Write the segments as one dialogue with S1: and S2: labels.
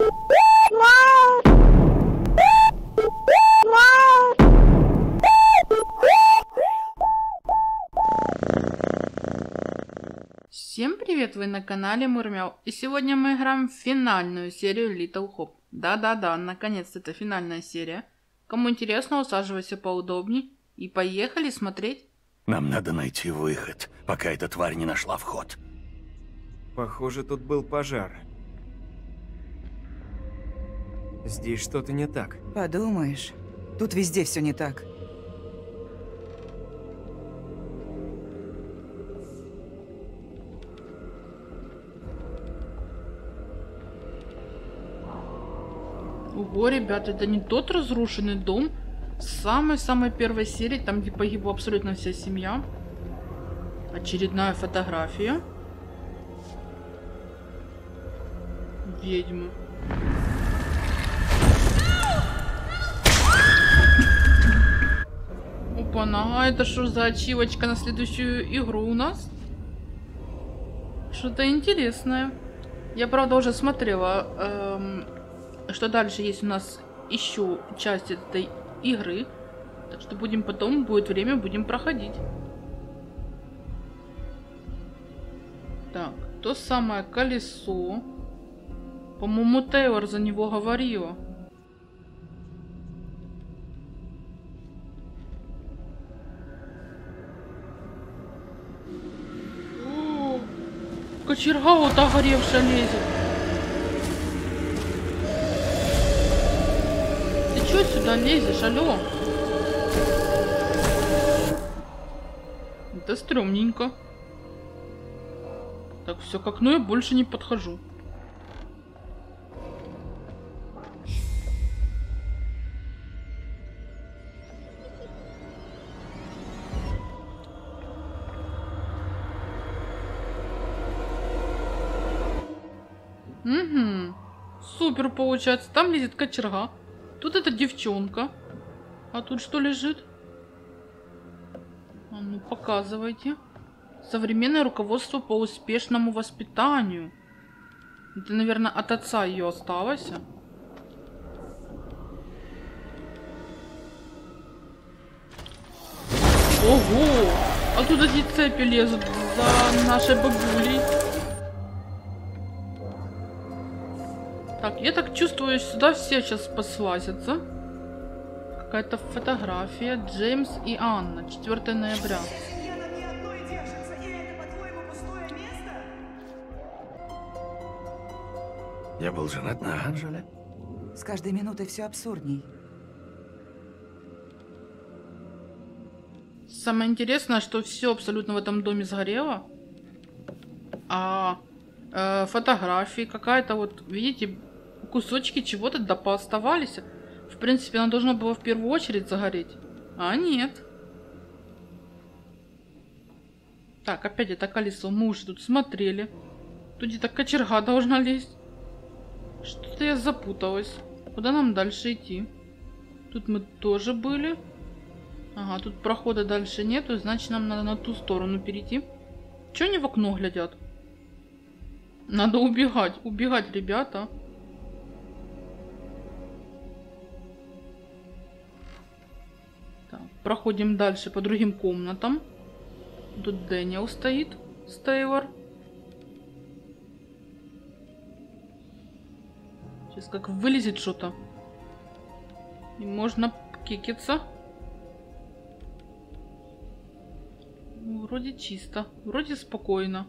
S1: Всем привет, вы на канале Мурмяу, и сегодня мы играем в финальную серию Little Hope. Да-да-да, наконец-то это финальная серия. Кому интересно, усаживайся поудобней и поехали смотреть.
S2: Нам надо найти выход, пока эта тварь не нашла вход.
S3: Похоже, тут был пожар. Здесь что-то не так.
S4: Подумаешь, тут везде все не так.
S1: Ого, ребята, это не тот разрушенный дом с самой-самой первой серии, там где погибла абсолютно вся семья. Очередная фотография. Ведьмы. Опа-на, а это что за ачивочка на следующую игру у нас? Что-то интересное. Я, правда, уже смотрела, что дальше есть у нас еще часть этой игры. Так что будем потом, будет время, будем проходить. Так, то самое колесо. По-моему, Тейлор за него говорила. О, кочерга вот та горевшая лезет. Ты чё сюда лезешь, алло? Это стрёмненько. Так, все к окну я больше не подхожу. Угу. Супер получается. Там лезет кочерга. Тут эта девчонка. А тут что лежит? А ну, показывайте. Современное руководство по успешному воспитанию. Это, наверное, от отца ее осталось. Ого! А тут эти цепи лезут за нашей бабулей. Так, я так чувствую, сюда все сейчас послазятся. Какая-то фотография. Джеймс и Анна. 4 ноября.
S2: Я был женат на Анжеле.
S4: С каждой минутой все абсурдней.
S1: Самое интересное, что все абсолютно в этом доме сгорело. А фотографии какая-то вот, видите, кусочки чего-то да пооставались. В принципе, она должна была в первую очередь загореть. А нет. Так, опять это колесо. Мы уже тут смотрели. Тут где-то кочерга должна лезть. Что-то я запуталась. Куда нам дальше идти? Тут мы тоже были. Ага, тут прохода дальше нету. Значит, нам надо на ту сторону перейти. Чего они в окно глядят? Надо убегать. Убегать, ребята. Так, проходим дальше по другим комнатам. Тут Дэниел стоит с Тейлор. Сейчас как вылезет что-то. И можно кикиться. Ну, вроде чисто. Вроде спокойно.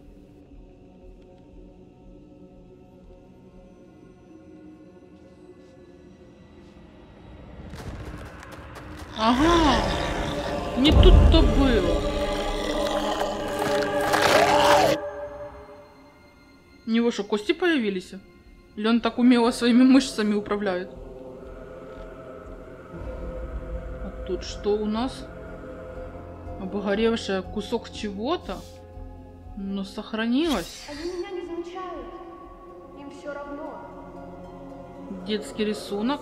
S1: Ага. Не тут-то было. У него что, кости появились? Или он так умело своими мышцами управляет? А тут что у нас? Обгоревший кусок чего-то? Но сохранилось.
S5: Они меня не замечают. Им все равно.
S1: Детский рисунок.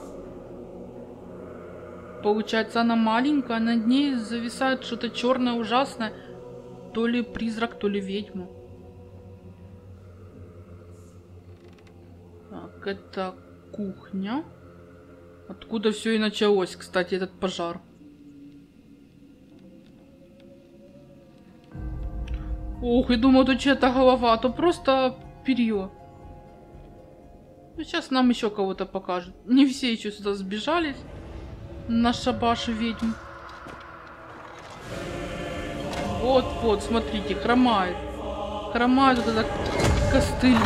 S1: Получается, она маленькая, над ней зависает что-то черное ужасное. То ли призрак, то ли ведьма. Так, это кухня. Откуда все и началось, кстати, этот пожар. Ох, я думаю, тут чья-то голова, а то просто перьё. Ну, сейчас нам еще кого-то покажут. Не все еще сюда сбежались. На шабаш ведьм. Вот, смотрите, хромает. Хромает вот этот костыль.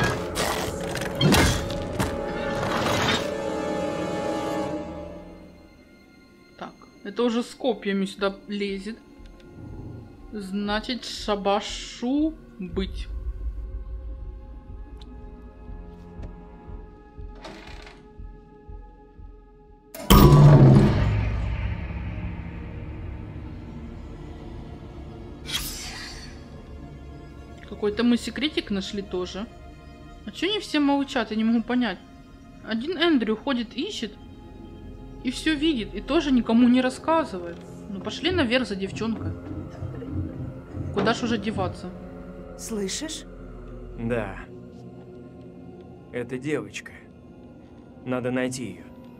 S1: Так, это уже с копьями сюда лезет. Значит, шабашу быть. Какой-то мы секретик нашли тоже. А чё не все молчат, я не могу понять. Один Эндрю ходит, ищет. И все видит, и тоже никому не рассказывает. Ну пошли наверх за девчонкой. Куда ж уже деваться?
S4: Слышишь?
S3: Да. Это девочка. Надо найти ее.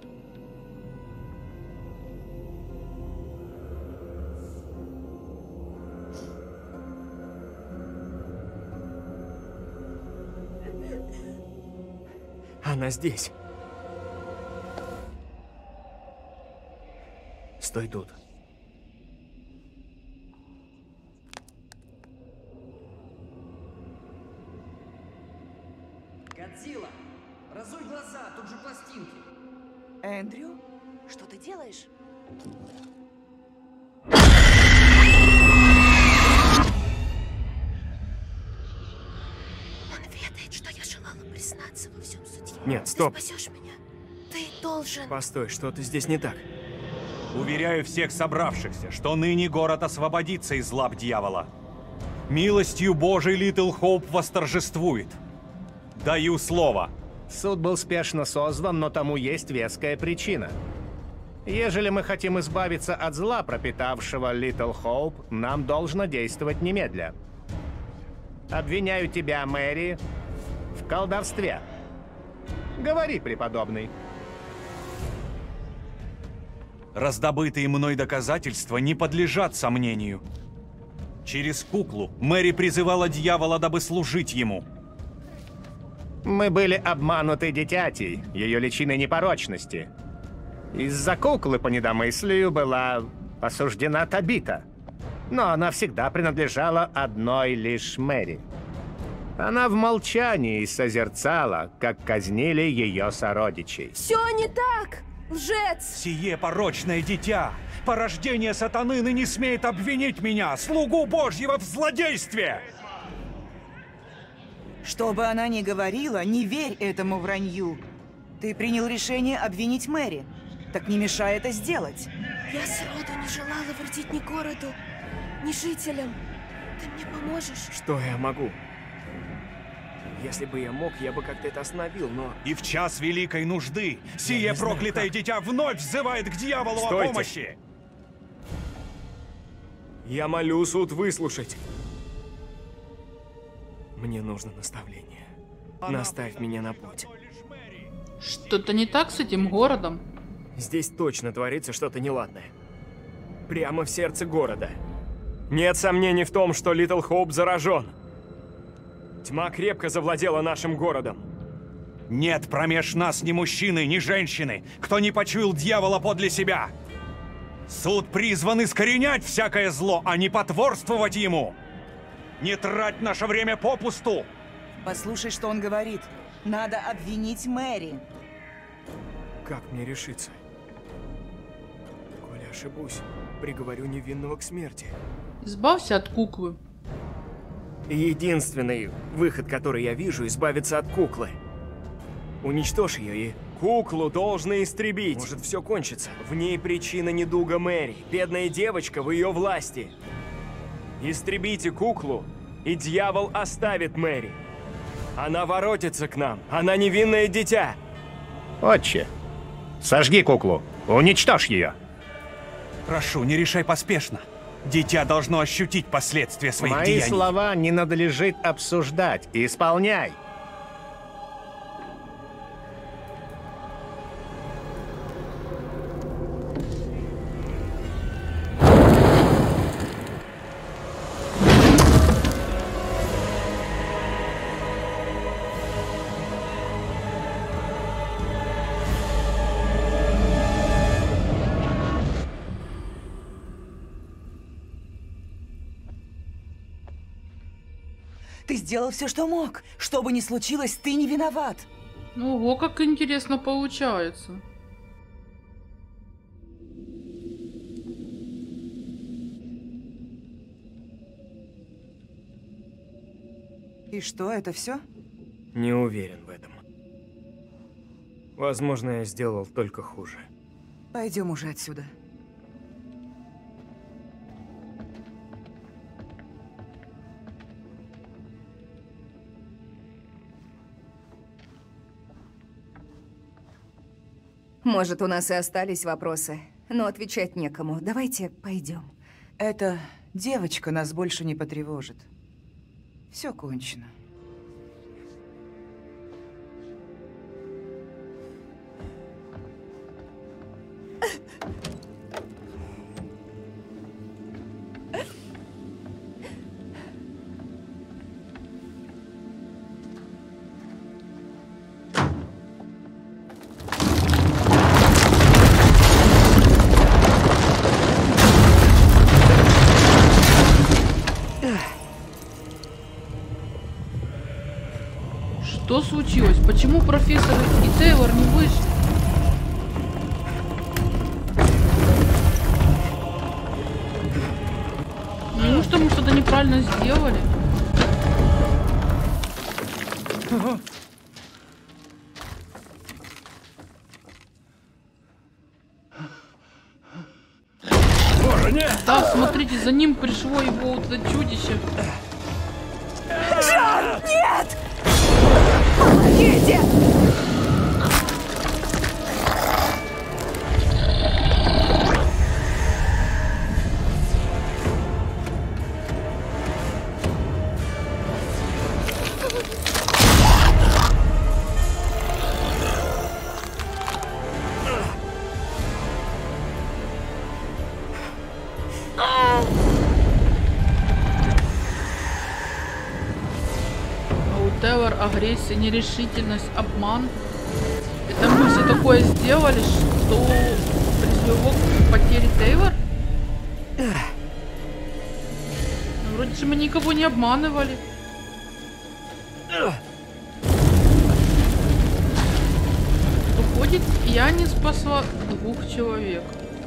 S3: Она здесь. Стой тут.
S6: Годзилла, разуй глаза, тут же пластинки.
S4: Эндрю?
S7: Что ты делаешь? Он ведает, что я желала признаться во всем суде.
S3: Нет, стоп.
S7: Ты спасешь меня. Ты должен.
S3: Постой, что-то здесь не так.
S8: Уверяю всех собравшихся, что ныне город освободится из лап дьявола. Милостью Божией Литл Хоуп восторжествует. Даю слово.
S9: Суд был спешно созван, но тому есть веская причина. Ежели мы хотим избавиться от зла, пропитавшего Литл Хоуп, нам должно действовать немедля. Обвиняю тебя, Мэри, в колдовстве. Говори, преподобный.
S8: Раздобытые мной доказательства не подлежат сомнению. Через куклу Мэри призывала дьявола, дабы служить ему.
S9: Мы были обмануты дитятей, ее личиной непорочности. Из-за куклы по недомыслию была осуждена Табита. Но она всегда принадлежала одной лишь Мэри. Она в молчании созерцала, как казнили ее сородичей.
S7: Все не так! Лжец!
S8: Сие порочное дитя, порождение сатаны, ныне смеет обвинить меня, слугу Божьего, в злодействе!
S4: Что бы она ни говорила, не верь этому вранью. Ты принял решение обвинить Мэри. Так не мешай это сделать.
S7: Я сроду не желала вредить ни городу, ни жителям. Ты мне поможешь?
S3: Что я могу? Если бы я мог, я бы как-то это остановил, но...
S8: И в час великой нужды сие проклятое дитя вновь взывает к дьяволу о
S3: Стойте.
S8: помощи!
S3: Я молю суд выслушать. Мне нужно наставление. Наставь меня на путь.
S1: Что-то не так с этим городом?
S3: Здесь точно творится что-то неладное. Прямо в сердце города. Нет сомнений в том, что Литл Хоуп заражен. Тьма крепко завладела нашим городом.
S8: Нет промеж нас ни мужчины, ни женщины, кто не почуял дьявола подле себя. Суд призван искоренять всякое зло, а не потворствовать ему. Не трать наше время попусту.
S4: Послушай, что он говорит. Надо обвинить Мэри.
S3: Как мне решиться? Коли ошибусь, приговорю невинного к смерти.
S1: Избавься от куклы.
S3: Единственный выход, который я вижу, избавиться от куклы. Уничтожь ее и... Куклу должны истребить. Может, все кончится. В ней причина недуга Мэри. Бедная девочка в ее власти. Истребите куклу, и дьявол оставит Мэри. Она воротится к нам. Она невинное дитя.
S9: Отче, сожги куклу, уничтожь ее.
S8: Прошу, не решай поспешно. Дитя должно ощутить последствия своих
S9: Мои
S8: деяний.
S9: слова не надлежит обсуждать. Исполняй.
S4: сделал все, что мог. Что бы ни случилось, ты не виноват.
S1: Ого, как интересно получается.
S4: И что, это все?
S3: Не уверен в этом. Возможно, я сделал только хуже.
S4: Пойдем уже отсюда.
S10: Может, у нас и остались вопросы, но отвечать некому. Давайте пойдем.
S4: Эта девочка нас больше не потревожит. Все кончено.
S1: Что случилось? Почему профессор и Тейлор не вышли? Неужто мы что-то неправильно сделали?
S8: Боже, нет!
S1: Да, смотрите, за ним пришло его вот это чудище.
S7: Джон, нет! Помогите!
S1: Тейлор, агрессия, нерешительность, обман. Это мы все такое сделали, что привело к потере Тейлор? Вроде же мы никого не обманывали. Выходит, я не спасла 2 человек.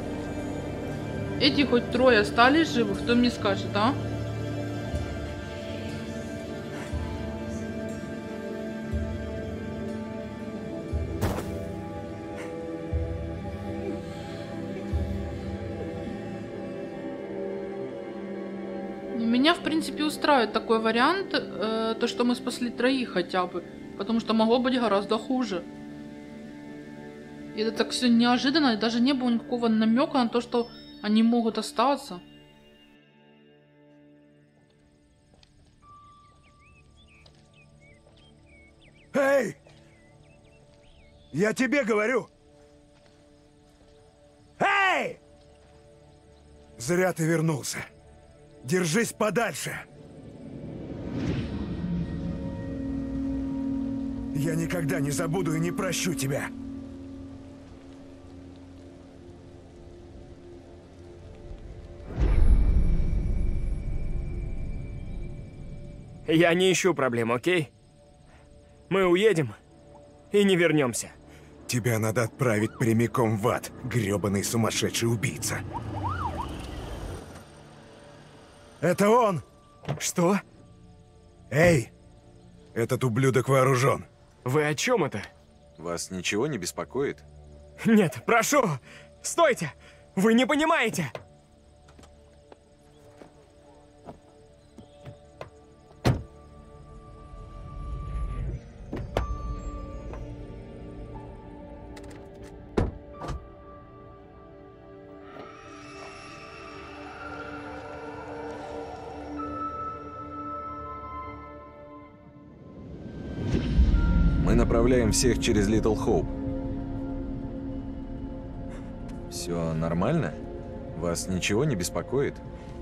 S1: Эти хоть 3 остались живы, кто мне скажет, а? Меня, в принципе, устраивает такой вариант, то, что мы спасли 3 хотя бы, потому что могло быть гораздо хуже. И это так все неожиданно, и даже не было никакого намека на то, что они могут остаться.
S8: Эй! Я тебе говорю! Эй! Зря ты вернулся. Держись подальше. Я никогда не забуду и не прощу тебя.
S3: Я не ищу проблем, окей? Мы уедем и не вернемся.
S8: Тебя надо отправить прямиком в ад, грёбаный сумасшедший убийца. Это он!
S3: Что?
S8: Эй! Этот ублюдок вооружен.
S3: Вы о чем это?
S11: Вас ничего не беспокоит?
S3: Нет, прошу! Стойте! Вы не понимаете!
S11: Мы направляем всех через Литл Хоуп. Все нормально? Вас ничего не беспокоит?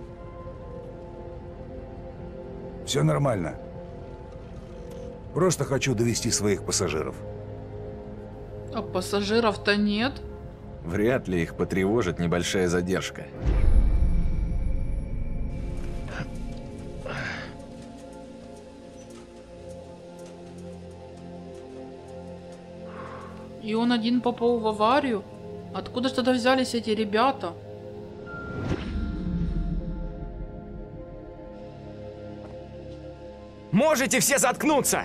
S8: Все нормально. Просто хочу довести своих пассажиров.
S1: А пассажиров-то нет.
S11: Вряд ли их потревожит небольшая задержка.
S1: И он один попал в аварию. Откуда же тогда взялись эти ребята?
S3: Можете все заткнуться?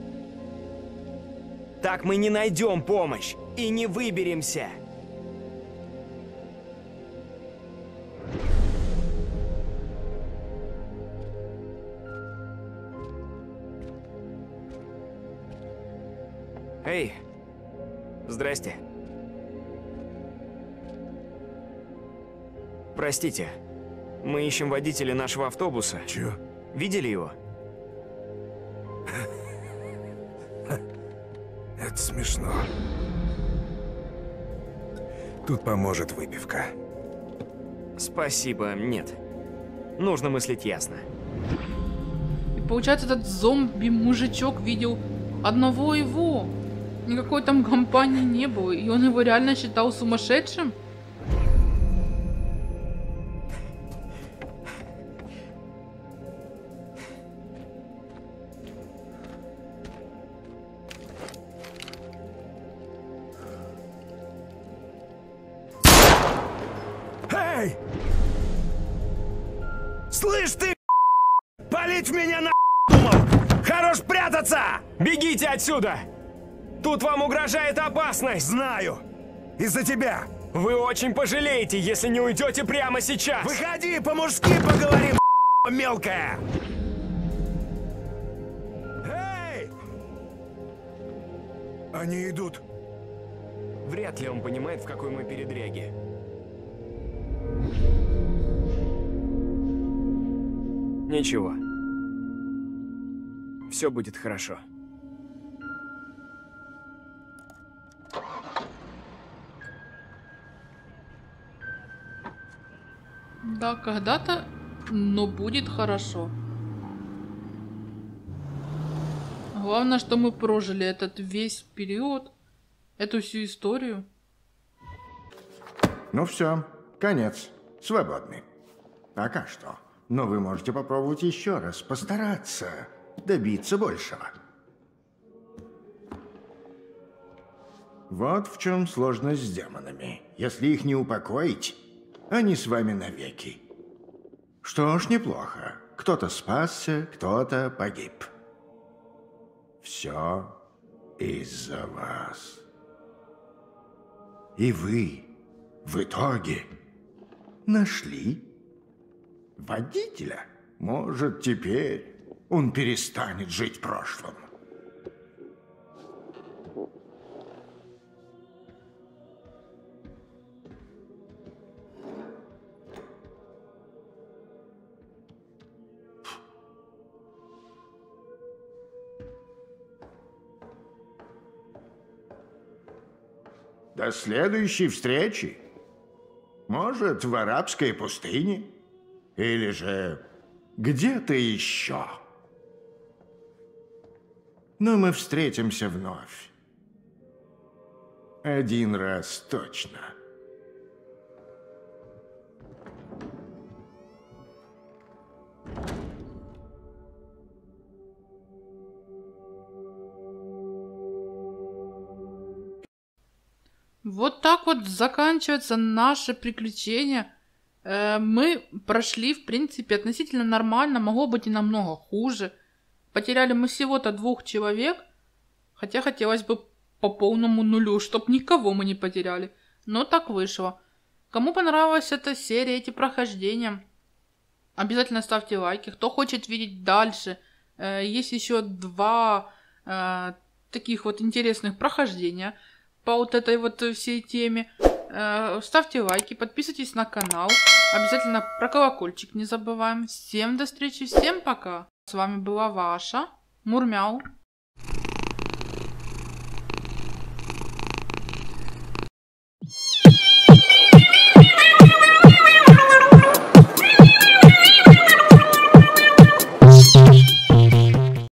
S3: Так мы не найдем помощь и не выберемся. Эй, здрасте. Простите, мы ищем водителя нашего автобуса.
S2: Чё?
S3: Видели его?
S2: Это смешно. Тут поможет выпивка.
S3: Спасибо, нет. Нужно мыслить ясно.
S1: И получается, этот зомби-мужичок видел одного его. Никакой там компании не было. И он его реально считал сумасшедшим?
S2: Эй! Слышь ты, палить в меня на думал! Хорош прятаться!
S3: Бегите отсюда! Тут вам угрожает опасность!
S2: Знаю! Из-за тебя!
S3: Вы очень пожалеете, если не уйдете прямо сейчас!
S2: Выходи, по-мужски поговорим, мелкая! Эй! Они идут.
S3: Вряд ли он понимает, в какой мы передряге. Ничего. Все будет хорошо.
S1: Да, когда-то, но будет хорошо. Главное, что мы прожили этот весь период, эту всю историю.
S12: Ну все, конец. Свободны. Пока что. Но вы можете попробовать еще раз, постараться добиться большего. Вот в чем сложность с демонами. Если их не упокоить, они с вами навеки. Что ж, неплохо. Кто-то спасся, кто-то погиб. Все из-за вас. И вы в итоге нашли водителя. Может, теперь он перестанет жить прошлым. До следующей встречи. Может, в арабской пустыне? Или же где-то еще. Но мы встретимся вновь. Один раз точно.
S1: Вот так вот заканчивается наше приключение. Мы прошли, в принципе, относительно нормально. Могло быть и намного хуже. Потеряли мы всего-то 2 человек. Хотя хотелось бы по полному нулю, чтобы никого мы не потеряли. Но так вышло. Кому понравилась эта серия, эти прохождения, обязательно ставьте лайки. Кто хочет видеть дальше, есть еще 2 таких вот интересных прохождения по вот этой вот всей теме. Ставьте лайки, подписывайтесь на канал. Обязательно про колокольчик не забываем. Всем до встречи, всем пока. С вами была ваша Мурмяу.